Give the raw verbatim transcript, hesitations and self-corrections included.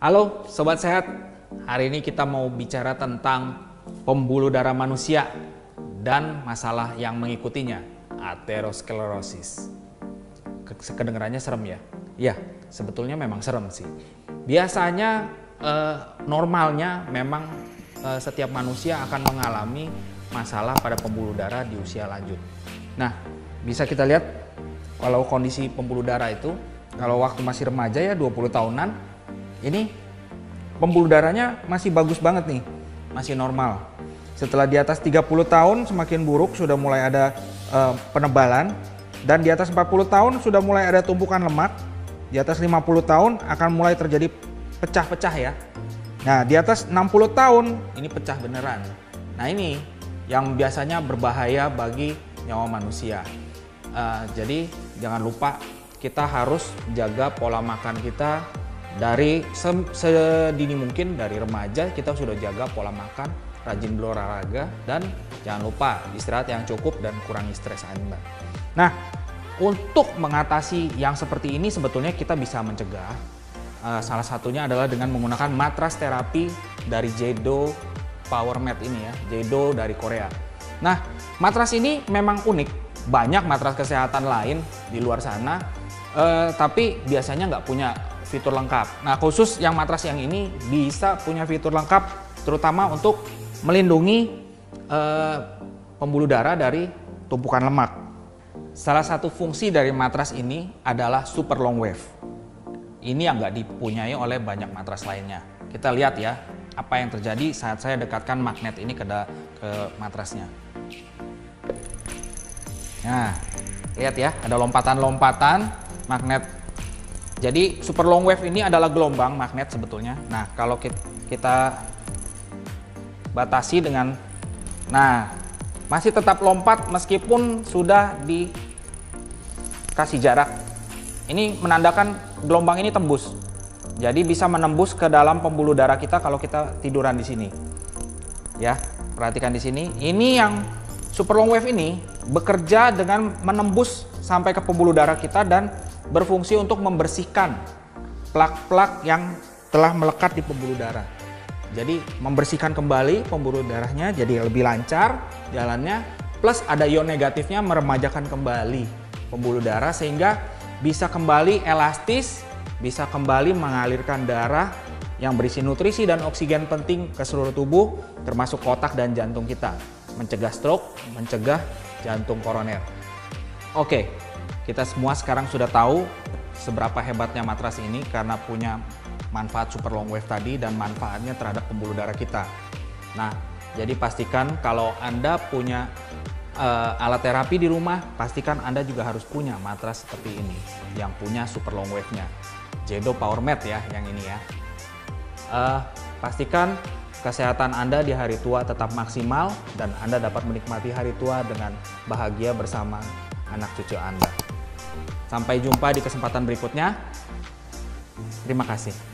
Halo Sobat Sehat, hari ini kita mau bicara tentang pembuluh darah manusia dan masalah yang mengikutinya, aterosklerosis. Kedengarannya serem ya? Ya, sebetulnya memang serem sih. Biasanya eh, normalnya memang eh, setiap manusia akan mengalami masalah pada pembuluh darah di usia lanjut. Nah, bisa kita lihat kalau kondisi pembuluh darah itu, kalau waktu masih remaja ya dua puluh tahunan, ini pembuluh darahnya masih bagus banget nih, masih normal. Setelah di atas tiga puluh tahun semakin buruk, sudah mulai ada uh, penebalan. Dan di atas empat puluh tahun sudah mulai ada tumpukan lemak. Di atas lima puluh tahun akan mulai terjadi pecah-pecah ya. Nah, di atas enam puluh tahun ini pecah beneran. Nah, ini yang biasanya berbahaya bagi nyawa manusia. Uh, jadi jangan lupa kita harus jaga pola makan kita. Dari sedini mungkin, dari remaja kita sudah jaga pola makan, rajin berolahraga, dan jangan lupa istirahat yang cukup dan kurangi stres Anda. Nah, untuk mengatasi yang seperti ini sebetulnya kita bisa mencegah. Uh, salah satunya adalah dengan menggunakan matras terapi dari Jedo Power Mat ini ya, Jedo dari Korea. Nah, matras ini memang unik, banyak matras kesehatan lain di luar sana, uh, tapi biasanya nggak punya fitur lengkap. Nah, khusus yang matras yang ini bisa punya fitur lengkap, terutama untuk melindungi eh, pembuluh darah dari tumpukan lemak. Salah satu fungsi dari matras ini adalah super long wave. Ini yang nggak dipunyai oleh banyak matras lainnya. Kita lihat ya, apa yang terjadi saat saya dekatkan magnet ini ke, ke matrasnya. Nah, lihat ya, ada lompatan-lompatan magnet. Jadi super long wave ini adalah gelombang magnet sebetulnya. Nah, kalau kita batasi dengan, nah masih tetap lompat meskipun sudah dikasih jarak. Ini menandakan gelombang ini tembus. Jadi bisa menembus ke dalam pembuluh darah kita kalau kita tiduran di sini. Ya, perhatikan di sini. Ini yang super long wave ini bekerja dengan menembus sampai ke pembuluh darah kita dan berfungsi untuk membersihkan plak-plak yang telah melekat di pembuluh darah. Jadi membersihkan kembali pembuluh darahnya jadi lebih lancar jalannya, plus ada ion negatifnya meremajakan kembali pembuluh darah sehingga bisa kembali elastis, bisa kembali mengalirkan darah yang berisi nutrisi dan oksigen penting ke seluruh tubuh termasuk otak dan jantung kita, mencegah stroke, mencegah jantung koroner. Oke, kita semua sekarang sudah tahu seberapa hebatnya matras ini karena punya manfaat super long wave tadi dan manfaatnya terhadap pembuluh darah kita. Nah, jadi pastikan kalau Anda punya uh, alat terapi di rumah, pastikan Anda juga harus punya matras seperti ini yang punya super long wave-nya. Jedo Power Mat ya, yang ini ya. Uh, pastikan kesehatan Anda di hari tua tetap maksimal dan Anda dapat menikmati hari tua dengan bahagia bersama anak cucu Anda. Sampai jumpa di kesempatan berikutnya. Terima kasih.